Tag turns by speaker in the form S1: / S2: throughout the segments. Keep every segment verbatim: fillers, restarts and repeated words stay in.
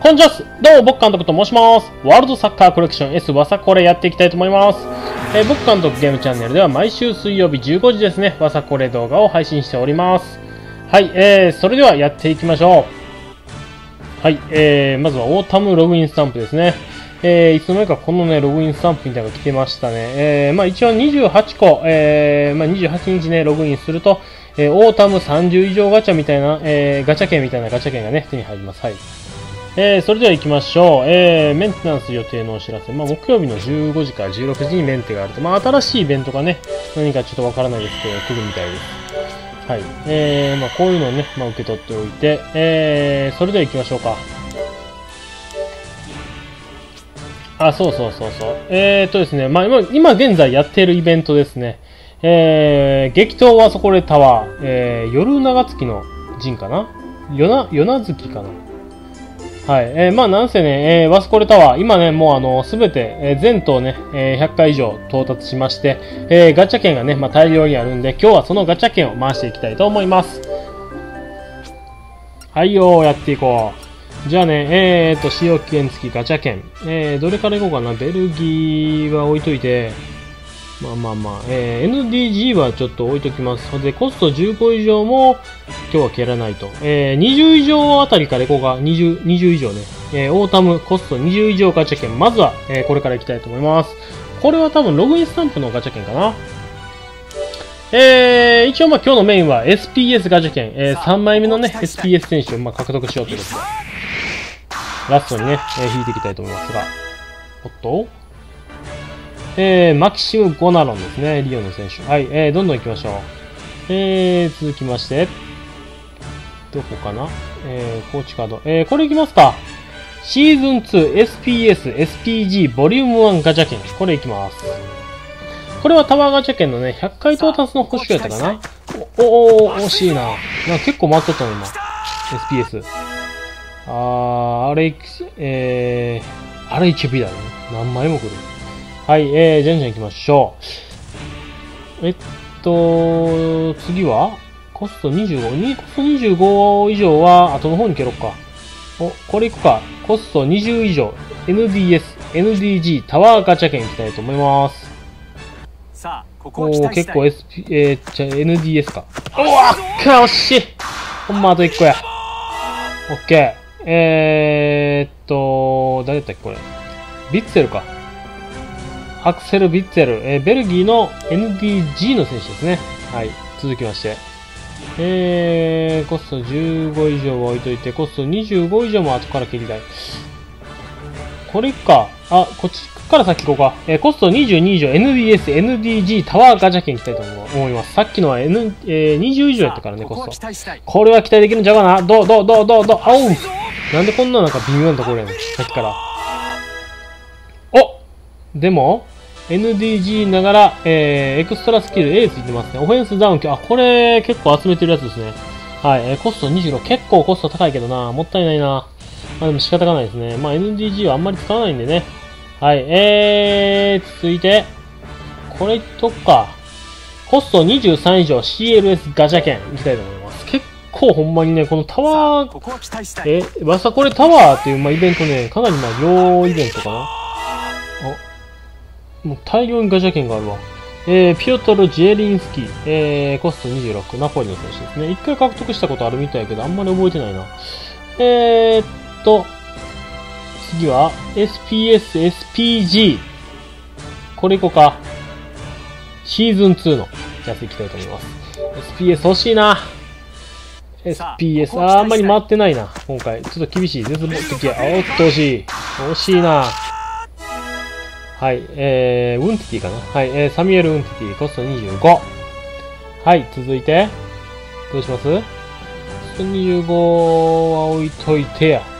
S1: こんにちは。どうも、僕監督と申します。ワールドサッカーコレクション S わさこれやっていきたいと思います。えー、僕監督ゲームチャンネルでは毎週水曜日じゅうごじですね、わさこれ動画を配信しております。はい、えー、それではやっていきましょう。はい、えー、まずはオータムログインスタンプですね。えー、いつの間にかこのね、ログインスタンプみたいなのが来てましたね。えー、まあ一応にじゅうはちこ、えー、まあにじゅうはちにちね、ログインすると、えー、オータムさんじゅう以上ガチャみたいな、えー、ガチャ券みたいなガチャ券がね、手に入ります。はい。えー、それでは行きましょう。えー、メンテナンス予定のお知らせ。まあ、木曜日のじゅうごじからじゅうろくじにメンテがあると。まあ、新しいイベントがね、何かちょっとわからないですけど、来るみたいです。はい。えー、まあ、こういうのをね、まあ、受け取っておいて、えー、それでは行きましょうか。あ、そうそうそうそう。えーっとですね、まあ、今、今現在やっているイベントですね。えー、激闘はそこでタワー、えー、夜長月の陣かな夜な、夜な月かなはい。えー、まあ、なんせね、えー、ワスコレタワー、今ね、もうあの、すべて、えー、全島ね、えー、ひゃっかい以上到達しまして、えー、ガチャ券がね、まあ、大量にあるんで、今日はそのガチャ券を回していきたいと思います。はいよー、やっていこう。じゃあね、えーと、使用期限付きガチャ券。えー、どれからいこうかな。ベルギーは置いといて、まあまあまあ、えー、エヌディージー はちょっと置いときます。で、コストじゅうご以上も今日は蹴らないと。えー、にじゅう以上あたりからいこうか。にじゅう、にじゅう以上ね。えー、オータムコストにじゅう以上ガチャ券。まずは、えー、これからいきたいと思います。これは多分ログインスタンプのガチャ券かな。えー、一応まあ今日のメインは エスピーエス ガチャ券。えー、さんまいめのね、エスピーエス 選手をまあ獲得しようということで。ラストにね、えー、引いていきたいと思いますが。おっとえー、マキシム・ゴナロンですね。リオの選手。はい、えー、どんどん行きましょう。えー、続きまして、どこかなえー、コーチカード。えー、これいきますか。シーズンツー エスピーエス、エスピージー、ボリュームワンガチャ券。これいきます。これはタワーガチャ券のね、ひゃっかい到達の補修やったかなお、お、お、惜しいな。なんか結構待っとったの、今。エスピーエス。あー、あれ、えー、あれ エイチピー だね。何枚も来る。はい、えー、じゃんじゃん行きましょう。えっと、次はコストにじゅうご。にコストにじゅうご以上は、後の方に蹴ろっか。お、これ行くか。コストにじゅう以上。エヌディーエス、エヌディージー、タワーガチャ券行きたいと思います。さあ、ここお結構 エスピー、えー、じゃ エヌディーエス か。おわっか、惜しいほんまあといっこや。オッケー。えーっと、誰だったっけこれ。ビッツェルか。アクセル・ビッツェル、えー、ベルギーの エヌディージー の選手ですね。はい。続きまして。えー、コストじゅうご以上は置いといて、コストにじゅうご以上も後から蹴りたい。これか。あ、こっちから先行こうか。えー、コストにじゅうに以上、エヌディーエス、エヌディージー、タワーガチャ券いきたいと思います。さっきのは、N、えー、にじゅう以上やったからね、コスト。これは期待できるんちゃうかなどうどうどうどうどうあおうなんでこんななんか微妙なところやねん。さっきから。おでも、エヌディージー ながら、えー、エクストラスキル A ついてますね。オフェンスダウン、あ、これ結構集めてるやつですね。はい、えー、コストにじゅうろく。結構コスト高いけどな。もったいないな。まあでも仕方がないですね。まあ エヌディージー はあんまり使わないんでね。はい、えー、続いて、これいっとくか。コストにじゅうさん以上 シーエルエス ガチャ券いきたいと思います。結構ほんまにね、このタワー、え、わさこれタワーっていう、まあ、イベントね、かなりまあ、両イベントかな。あ、もう大量にガチャ券があるわ。えー、ピオトル・ジエリンスキー、えー、コストにじゅうろく、ナポリの選手ですね。一回獲得したことあるみたいやけど、あんまり覚えてないな。えーっと、次は、エスピーエス、エスピージー。これいこうか。シーズンツーのやついきたいと思います。エスピーエス 欲しいな。エスピーエス、あー、あんまり回ってないな、今回。ちょっと厳しい。絶望的や。おっと惜しい。惜しいな。はい、えー、ウンティティかな。はい、えー、サミュエル・ウンティティ、コストにじゅうご。はい、続いて、どうしますコストにじゅうごは置いといてや。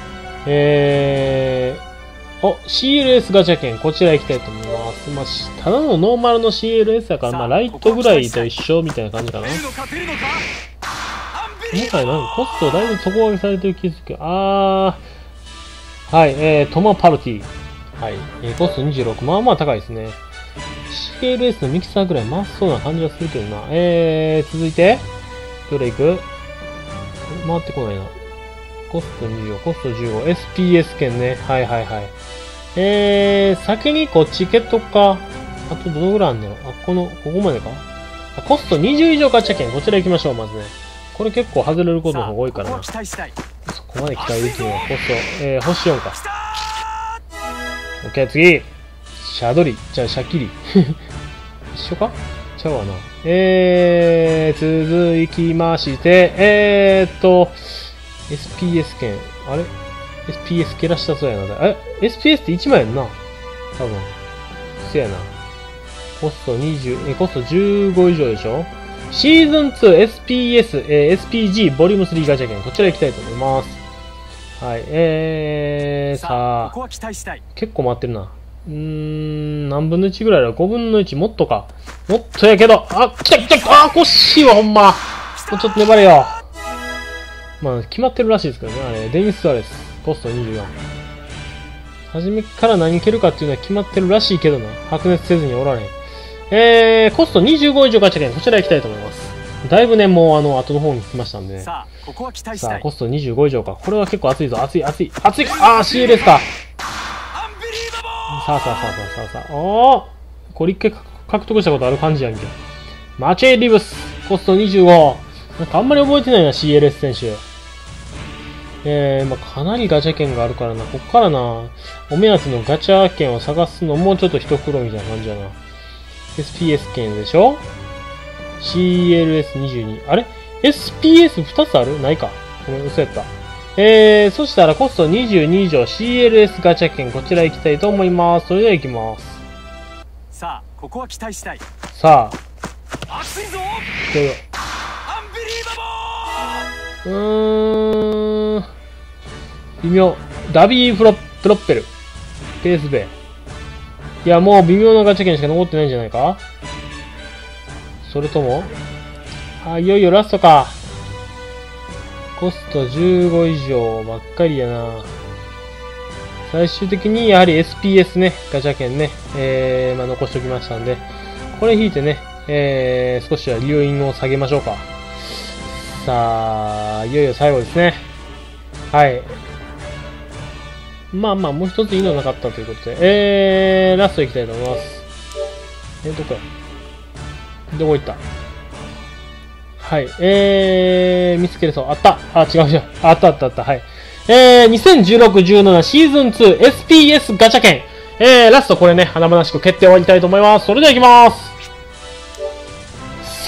S1: えー、お、シーエルエス ガチャ券、こちら行きたいと思います。まあ、ただのノーマルの シーエルエス だから、まあ、ライトぐらいと一緒みたいな感じかな。今回なんかコストだいぶ底上げされてる気がするけど、あー、はい、えー、トマパルティ。はい、えー、コストにじゅうろく。まあまあ高いですね。シーエルエス のミキサーぐらい回しそうな感じがするけどな。えー、続いて、どれ行く回ってこないな。 コストにじゅうご、コストじゅうご、エスピーエス 券ね。はいはいはい。えー、先にこっち蹴っとくか。あとどのぐらいあんのよ。あ、この、ここまでか。あ、コストにじゅう以上ガチャ券。こちら行きましょう、まずね。これ結構外れることの方が多いからな。そこまで期待できるよ。コスト、えー、星よんか。オッケー、次。シャドリ。じゃあ、シャキリ。一緒かちゃうわな。えー、続きまして、えーっと、エスピーエス 券。あれ ?エスピーエス 蹴らしたそうやな。え ?エスピーエス っていちまいやんな。多分。せやな。コストにじゅう、え、コストじゅうご以上でしょシーズンツー エスピーエス、えー、エスピージー ボリュームスリーガチャ券。こちら行きたいと思います。はい、えー、さあ、ここは期待したい。結構回ってるな。うーん、何分のいちぐらいだ ?ご 分のいち、もっとか。もっとやけど、あ、来た来た、あ、こっしいわ、ほんま。もうちょっと粘れよ。まあ、決まってるらしいですけどね、あれ。デニス・スアレス。コストにじゅうよん。初めから何蹴るかっていうのは決まってるらしいけどな。白熱せずにおられん。えー、コストにじゅうご以上ガチャ券、こちら行きたいと思います。だいぶね、もうあの、後の方に来ましたんでね。さあ、ここは期待したい。さあ、コストにじゅうご以上か。これは結構熱いぞ。熱い、熱い、熱い。あー、シーエルエス か。さあさあさあさあさあさあ。おー、これ一回獲得したことある感じやんけ。マチェイ・リブス。コストにじゅうご。なんかあんまり覚えてないな、シーエルエス 選手。えー、まあ、かなりガチャ券があるからな。こっからな、お目当てのガチャ券を探すのもうちょっと一苦労みたいな感じやな。エスピーエス 券でしょ ?シーエルエスにじゅうに。あれ ?エスピーエスふた つあるないか。ごめん、嘘やった。えー、そしたらコストにじゅうに以上 シーエルエス ガチャ券、こちら行きたいと思います。それでは行きます。さあ、ここは期待したい。さあ。熱いぞ。どうぞ。アンビリーバボー。うーん。微妙。ダビーフロプロッペル。ペースベイ。いや、もう微妙なガチャ券しか残ってないんじゃないか？それともあ、いよいよラストか。コストじゅうご以上ばっかりやな。最終的にやはり エスピーエス ね、ガチャ券ね、えー、まあ、残しておきましたんで、これ引いてね、えー、少しは留飲を下げましょうか。さあ、いよいよ最後ですね。はい。まあまあ、もう一ついいのなかったということで、えー、ラストいきたいと思います。えー、どこやどこ行ったはい、えー、見つけれそう。あった。あ、違う違う。あったあったあった。はい。えー、にせんじゅうろくじゅうななシーズンツー エスピーエス ガチャ券。えー、ラストこれね、華々しく蹴って終わりたいと思います。それでは行きます。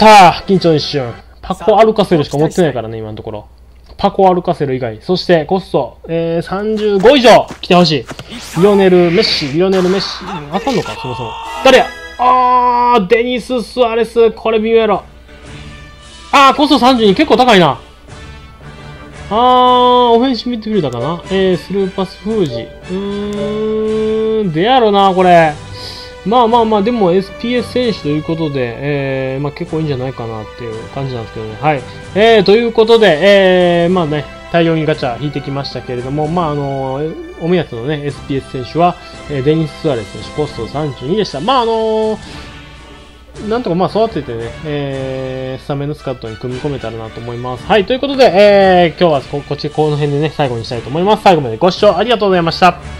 S1: さあ、緊張の一瞬。パコアルカセルしか持ってないからね、今のところ。パコアルカセル以外。そして、コスト、えー、さんじゅうご以上来てほしい。リオネル・メッシ、リオネル・メッシ。当たんのかそもそも。誰やあー、デニス・スアレス。これ微妙やろ。あー、コストさんじゅうに結構高いな。あー、オフェンシブミッドフィルダーかなえー、スルーパス封じ。うーん、でやろな、これ。まあまあまあ、でも エスピーエス 選手ということで、えー、まあ結構いいんじゃないかなっていう感じなんですけどね。はい。えー、ということで、えー、まあね、大量にガチャ引いてきましたけれども、まああのー、お目当てのね、エスピーエス 選手は、えー、デニス・スアレス選手、コストさんじゅうにでした。まああのー、なんとかまあ育ててね、えー、スタメンのスカットに組み込めたらなと思います。はい、ということで、えー、今日はこ、こっち、この辺でね、最後にしたいと思います。最後までご視聴ありがとうございました。